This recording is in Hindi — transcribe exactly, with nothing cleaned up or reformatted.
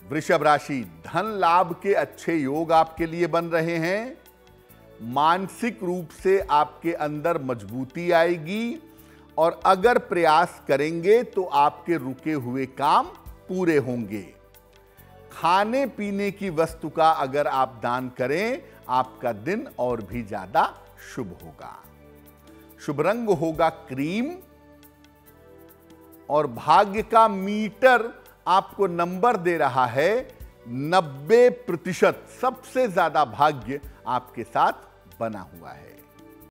वृषभ राशि, धन लाभ के अच्छे योग आपके लिए बन रहे हैं। मानसिक रूप से आपके अंदर मजबूती आएगी और अगर प्रयास करेंगे तो आपके रुके हुए काम पूरे होंगे। खाने पीने की वस्तु का अगर आप दान करें, आपका दिन और भी ज्यादा शुभ होगा। शुभ रंग होगा क्रीम और भाग्य का मीटर आपको नंबर दे रहा है नब्बे प्रतिशत। सबसे ज्यादा भाग्य आपके साथ बना हुआ है।